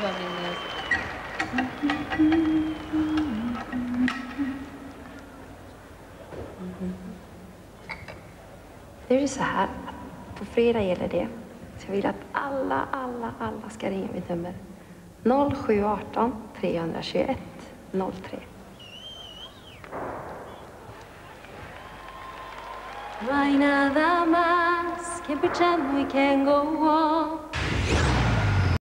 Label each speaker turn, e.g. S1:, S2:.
S1: var min...
S2: Nu är det så här att på fredag gäller det. Så jag vill att alla ska ringa mitt nummer. 0718 321 03.
S3: No hay nada más que pretend we can go on.